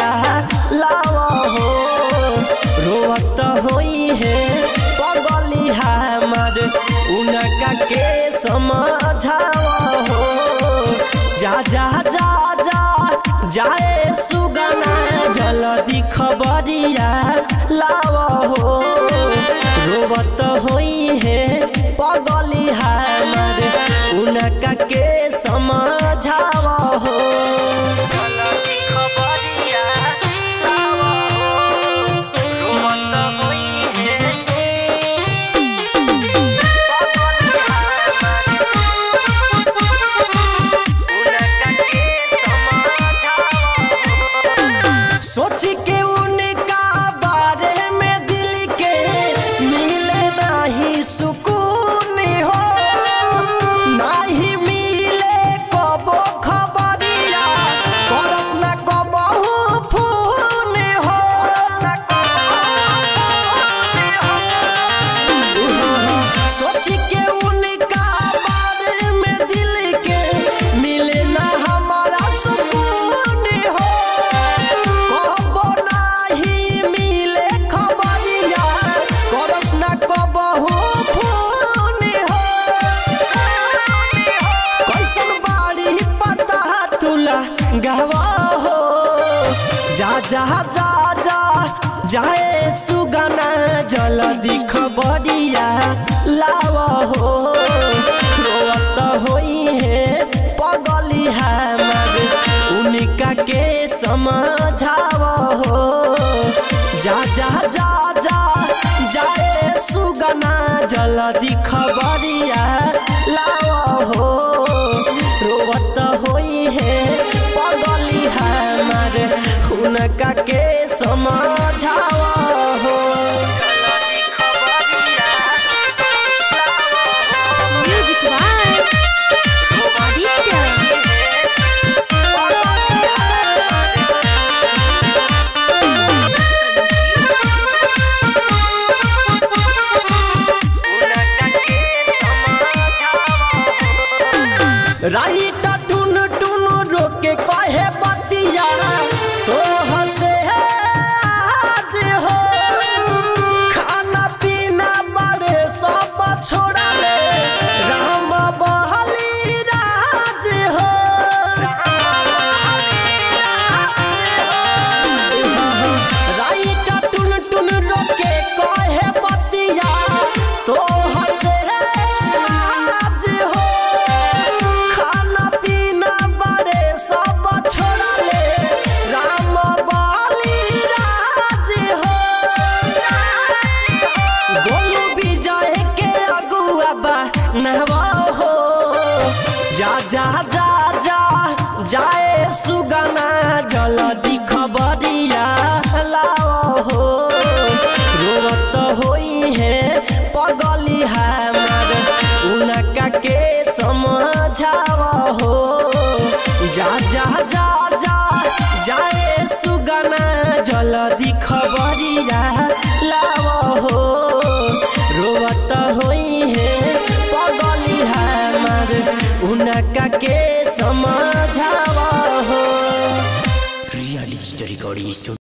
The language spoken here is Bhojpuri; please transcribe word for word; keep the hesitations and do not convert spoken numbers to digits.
खबरिया लावा हो रोवत होई है पगली हमार उनका के समझावा हो जा जा जा जा जाए सुगना जल्दी खबरिया लावा हो रोवत होई है पगली हमार उनका के समझावा हो जल्दी खबरिया लावा हो रोवत होई है पगली हमार उनका के समझावा हो सोच के उनका बारे में दिल के मिले नहीं सुकून हो नहीं मिले कबो खबरिया करस न कबहू फोन हो सोच के उनका बारे में दिल के मिले ना हमारा सुकून हो कबो नहीं मिले खबरिया करस न कबहू फोन हो कैसन बाड़ी पता तुला गवा हो जा जा जा जा जाए सुगना जल्दी खबरिया लावा हो रोवत होई है पगली हमार उनका के समझावा हो जा जा जा जा जाए सुगना जल्दी खबरिया लावा हो रोवत होई है पगली हमार उनका के समझावा हो जल्दी खबरिया म्यूजिक बाय आदित्य राइट टुन टुन रोके कहे बतिया तो हंसे आज हो खाना पीना बड़े सब छोड़ा ले राम बहली राज हो राइट टुन टुन रोके कहे बतिया तो हंसे आज हो खाना पीना बड़े सब छोड़ा ले राम बली राज हो गोलू विजय के अगुआ बा नहवा हो जा जा जा जा जाए सुगना जल्दी खबरिया लावा हो रोवत होई है पगली हमार उनका के समझावा हो जा जा जा जा जाए सुगना जल्दी खबरिया लावा हो रोवत होई है पगली हमार उनका के समझावा हो रियल स्टोरी रिकॉर्डिंग